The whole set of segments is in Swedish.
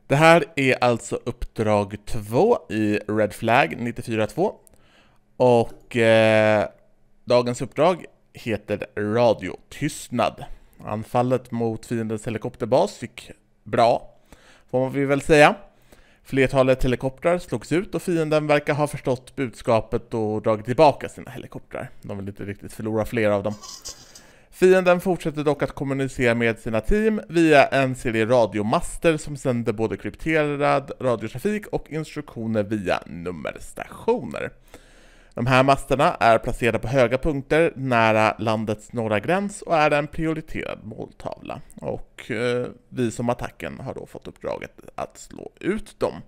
Det här är alltså uppdrag 2 i Red Flag 94.2 och dagens uppdrag heter radiotystnad. Anfallet mot fiendens helikopterbas gick bra, får man väl säga. Flertalet helikoptrar slogs ut och fienden verkar ha förstått budskapet och dragit tillbaka sina helikoptrar. De vill inte riktigt förlora flera av dem. Fienden fortsätter dock att kommunicera med sina team via en serie radiomaster som sänder både krypterad radiotrafik och instruktioner via nummerstationer. De här masterna är placerade på höga punkter nära landets norra gräns och är en prioriterad måltavla. Och vi som attacken har då fått uppdraget att slå ut dem.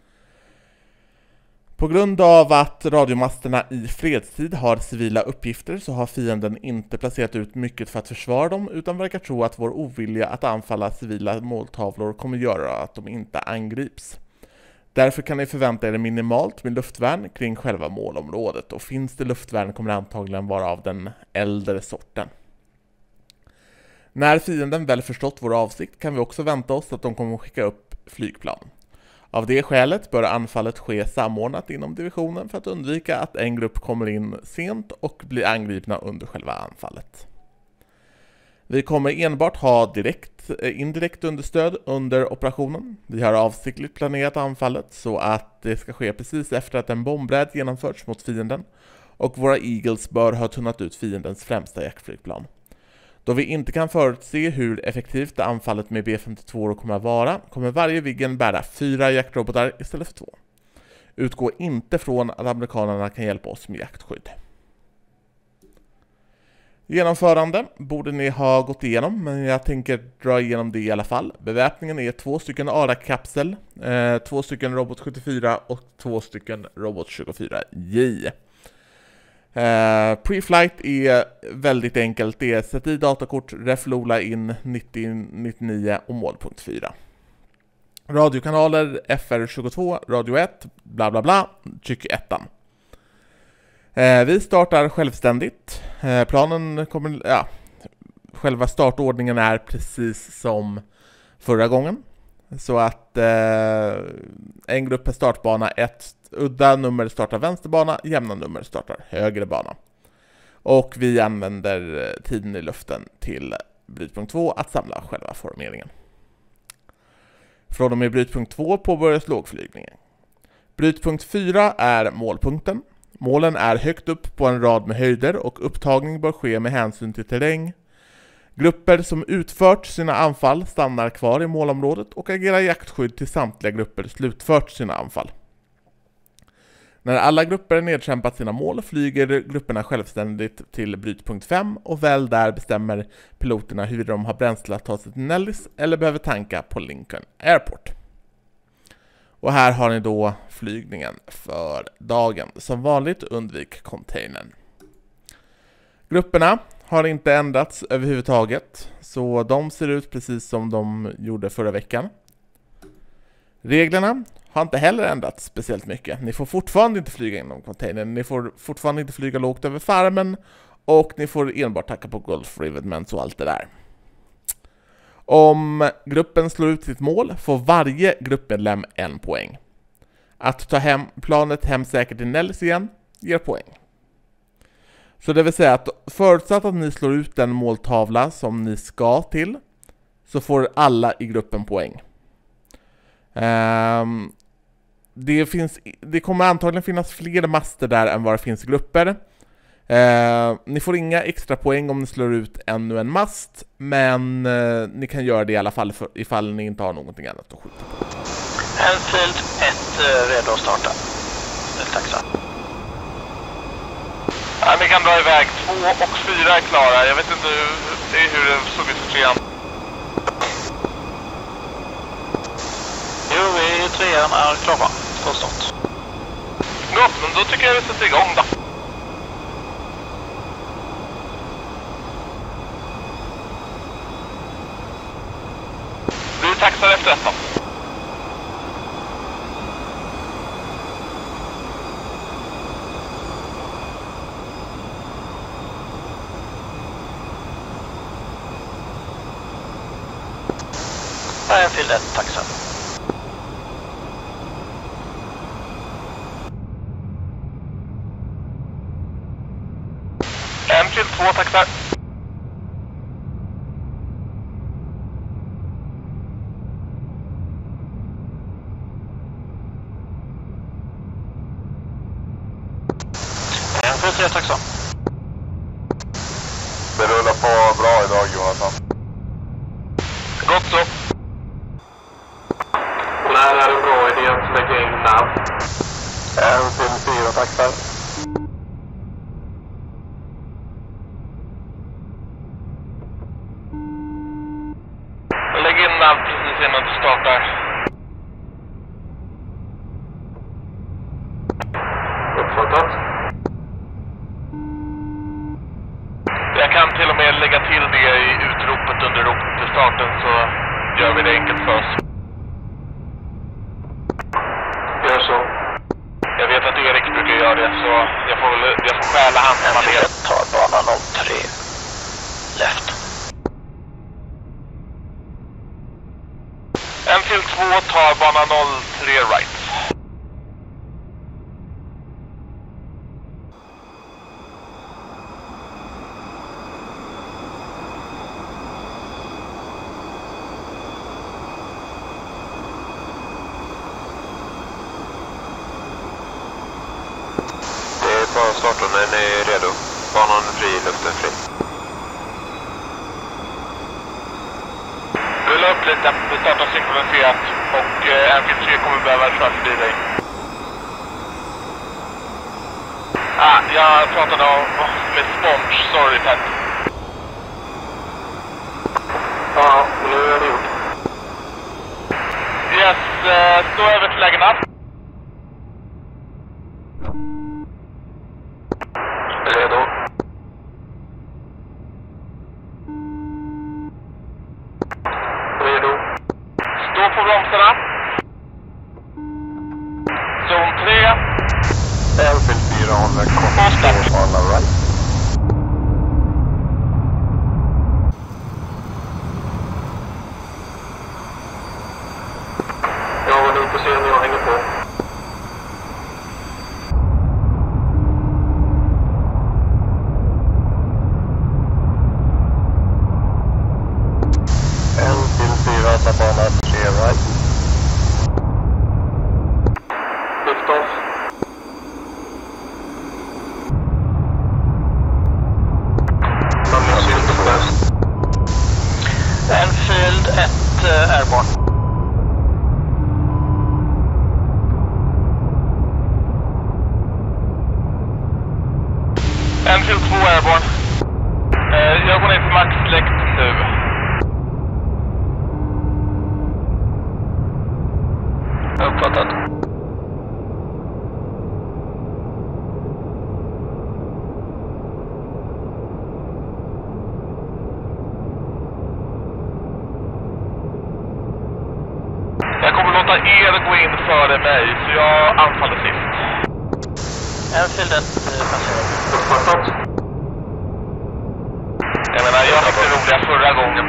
På grund av att radiomasterna i fredstid har civila uppgifter så har fienden inte placerat ut mycket för att försvara dem utan verkar tro att vår ovilja att anfalla civila måltavlor kommer göra att de inte angrips. Därför kan ni förvänta er minimalt med luftvärn kring själva målområdet och finns det luftvärn kommer det antagligen vara av den äldre sorten. När fienden väl förstått vår avsikt kan vi också vänta oss att de kommer skicka upp flygplan. Av det skälet bör anfallet ske samordnat inom divisionen för att undvika att en grupp kommer in sent och blir angripna under själva anfallet. Vi kommer enbart ha indirekt understöd under operationen. Vi har avsiktligt planerat anfallet så att det ska ske precis efter att en bombräd genomförts mot fienden och våra Eagles bör ha tunnat ut fiendens främsta jaktflygplan. Då vi inte kan förutse hur effektivt anfallet med B-52 kommer att vara kommer varje Viggen bära 4 jaktrobotar istället för 2. Utgå inte från att amerikanerna kan hjälpa oss med jaktskydd. Genomförande borde ni ha gått igenom, men jag tänker dra igenom det i alla fall. Beväpningen är 2 stycken ARA-kapsel, 2 stycken Robot 74 och 2 stycken Robot 24J. Pre-flight är väldigt enkelt, det är sätt i datakort, reflola in 9099 och målpunkt 4. Radiokanaler FR22, radio 1, bla bla bla, tryck 1. Vi startar självständigt. Planen kommer, själva startordningen är precis som förra gången. Så att en grupp per startbana, ett udda nummer startar vänsterbana, jämna nummer startar högre bana. Och vi använder tiden i luften till brytpunkt 2 att samla själva formeringen. Från och med brytpunkt 2 påbörjas lågflygningen. Brytpunkt 4 är målpunkten. Målen är högt upp på en rad med höjder och upptagning bör ske med hänsyn till terräng. Grupper som utfört sina anfall stannar kvar i målområdet och agerar jaktskydd till samtliga grupper slutfört sina anfall. När alla grupper nedkämpat sina mål flyger grupperna självständigt till brytpunkt 5 och väl där bestämmer piloterna hur de har bränsle att ta sig till Nellis eller behöver tanka på Lincoln Airport. Och här har ni då flygningen för dagen. Som vanligt undvik containern. Grupperna har inte ändrats överhuvudtaget, så de ser ut precis som de gjorde förra veckan. Reglerna har inte heller ändrats speciellt mycket. Ni får fortfarande inte flyga inom containern, ni får fortfarande inte flyga lågt över farmen och ni får enbart tacka på Gulf Rivetments och allt det där. Om gruppen slår ut sitt mål får varje gruppmedlem 1 poäng. Att ta hem planet hem säkert i Nellis igen ger poäng. Så det vill säga att förutsatt att ni slår ut den måltavla som ni ska till så får alla i gruppen poäng. Det kommer antagligen finnas fler master där än vad det finns grupper. Ni får inga extra poäng om ni slår ut ännu en mast, men ni kan göra det i alla fall ifall ni inte har någonting annat att skjuta på. Enfield 1 redo att starta. Taxa. Ja, vi kan dra iväg. 2 och 4 är klara. Jag vet inte hur det såg ut för 3an. Jo, vi 3an är klara. Förstått. Gott, men då tycker jag vi sätter igång då. Vi taxar efter detta. Enfield 1, taxa. 2 taxar. En för 3 taxar. Det rullar på bra idag, Jonathan. Gott så. När är en bra idé att lägga in nav? En till 4 taxar. Lägg in nav precis innan du startar. Uppfattat. Jag kan till och med lägga till det i utropet under starten, så gör vi det enkelt för oss. Gör så. Jag vet att Erik brukar göra det, så jag får stjäla hans manel. Tar bana 03 left. Enfield 2 tar bana 03 right. Det är bara starten när ni är redo. Banan fri, luften fri. Rulla upp lite, vi startar synkroniserat och Enfield 3 kommer behöva köra förbi dig. Jag pratade med Sponge, sorry Ted. Ja, nu är det gjort. Yes, stå över till lägena. Redo. Redo. Stå på bromsarna. Zon 3. Enfield 4 håller kort på alla right. Jag var nog på se när jag hänger på. Enfield 4 tar bana 3 right. Lift off. Enfield 1 airborne. Enfield 2 airborne. Jag går ner till maxsläkt nu. Uppfattat. Jag kommer låta er gå in före mig, så jag anfaller sist. Enfield 1 passerar. Uppfattat. Jag menar, jag fick det roliga förra gången.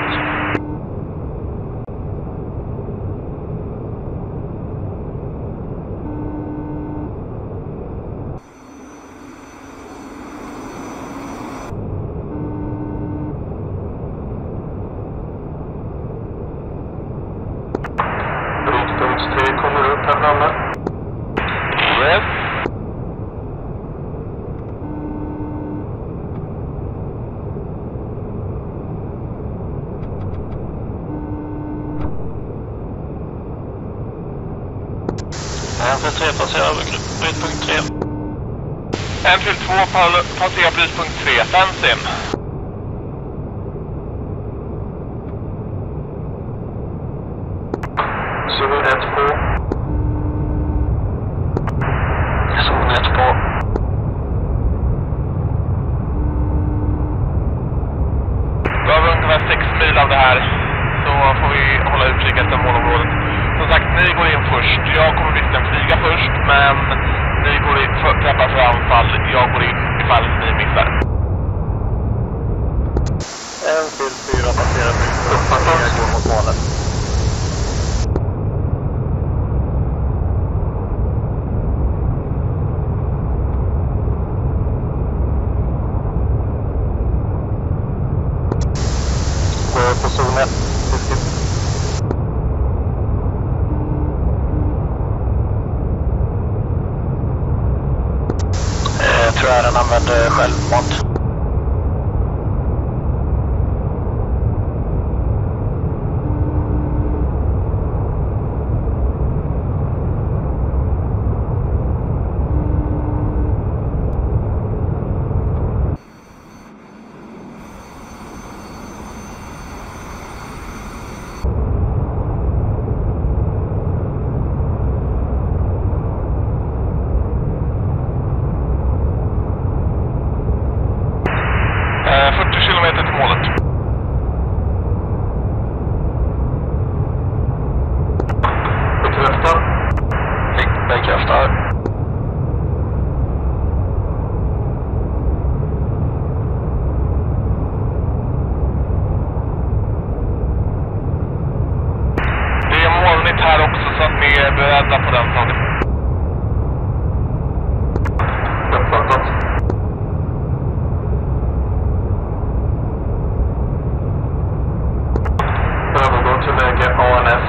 Brytpunkt 3 kommer upp här framme. Yes. Enfield 3 passerar brytpunkt 3. Enfield 2 passerar brytpunkt 3. Fence in. Zon 1 på. Zon 1 på. Då har vi ungefär 6 mil av det här, så får vi hålla utkik efter målområdet. Som sagt, ni går in först. Jag kommer visserligen flyga först, men ni går in preppar för anfall. Jag går in ifall ni missar. Enfield 4 passerar brytpunkt 3. Jag går mot målet. självmant. Här också så att ni är beredda på den saken. Uppfattat. Övergå till läge ANF.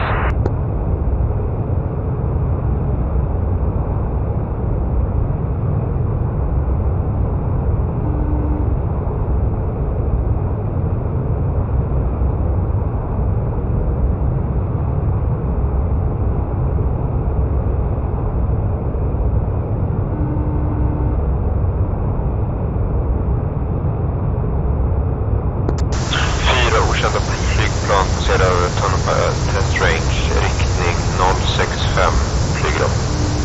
Flygplan passerar över Tunnelberg test range, riktning 065, flyger upp.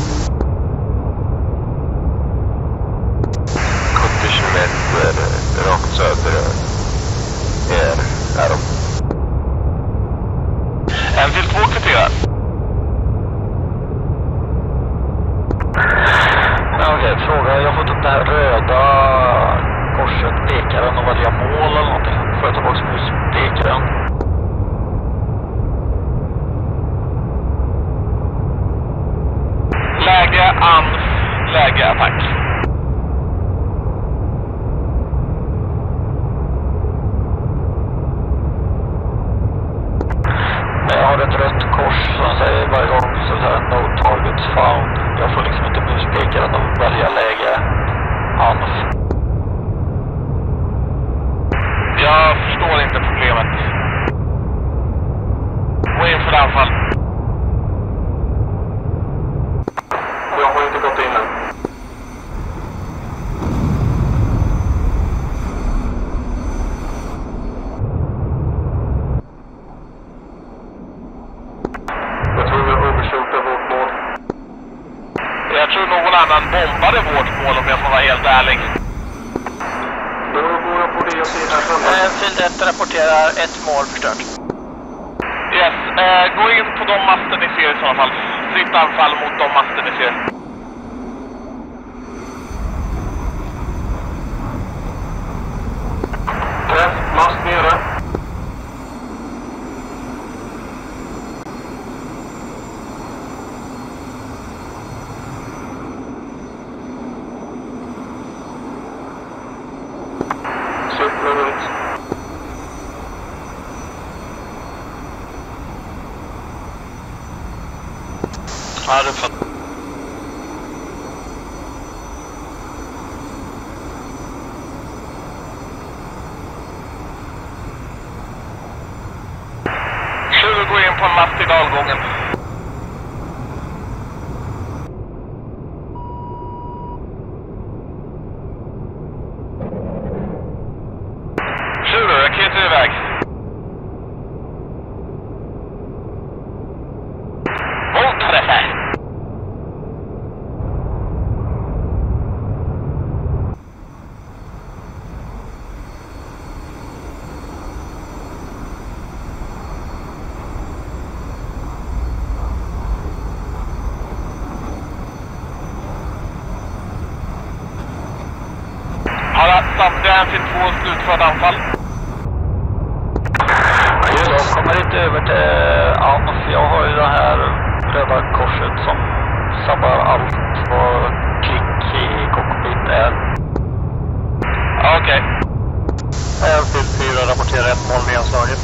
70 kilometer rakt söder är de. En till 2 kvitterar. Okej, fråga. Jag har fått upp det här röda korset. Pekar den och välja mål eller någonting? Får jag tillbaka muspekaren? Läge ANF, läge attack. Jag har ett rött kors som säger varje gång så här no targets found. Jag får liksom inte muspekaren och välja läge ANF. Jag förstår inte problemet. Gå in för anfall. Jag har inte gått in än. Jag tror vi överskjuter vårt mål. Jag tror någon annan bombade vårt mål om jag får vara helt ärlig. Då går jag på det jag ser här framme. Field 1 rapporterar ett mål förstört. Yes, gå in på de master ni ser i sådana fall. Fritt anfall mot de master ni ser. Träff, mast nere. Cykla runt. Ja, det fattar. Tjugo gå in på en mast i dalgången. Tjugo, raketer iväg. Voltträffar! Samtliga en till 2 slutförd anfall. Jag kommer inte över till ANF. Jag har ju det här röda korset som sabbar allt vad klick i cockpit är. Okej. En till 4 rapporterar ett mål nedslaget.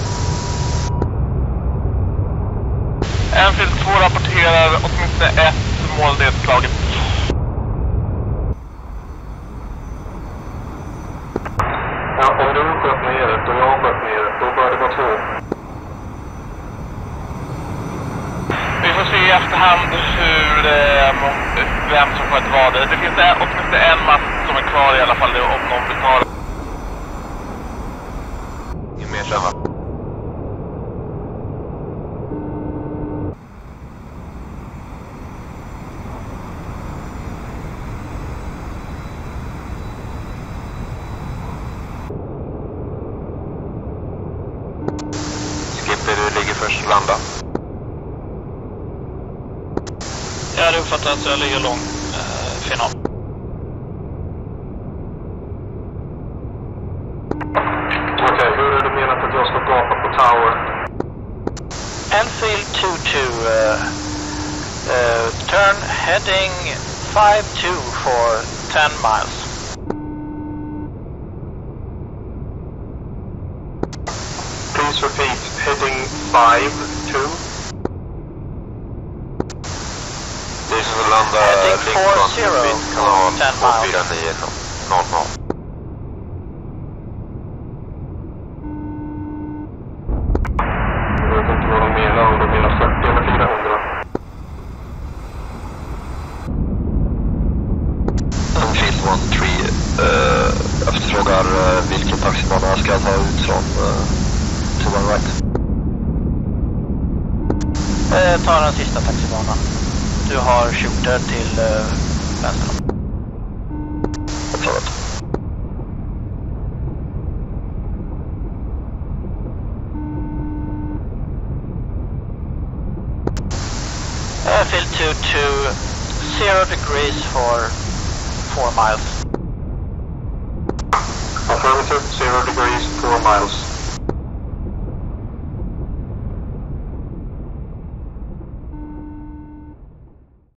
En till 2 rapporterar åtminstone ett mål nedslaget. i efterhand vem som sköt vad. Det finns åtminstone en mast som är kvar i alla fall om någon vill ta det. Ingen mer sen, va? Skipper, du ligger först och landa. Ja, det uppfattar att jag ligger lång final. Okej, hur är det menat att jag ska gapa på Tower? Enfield 22, turn heading 5-2 for 10 miles. Please repeat, heading 5-2. Det är som att landa Lincoln vid kanal 24900. Jag vet inte vad de menar, om de menar 40 eller 400. Enfield 13 efterfrågar vilken taxibana jag ska ta ut från to one right. Ta den sista taxibanan. Du har shooter till vänster. Förlåt. Field 22, 0 degrees for 4 miles. Affirmative, 0 degrees, 4 miles.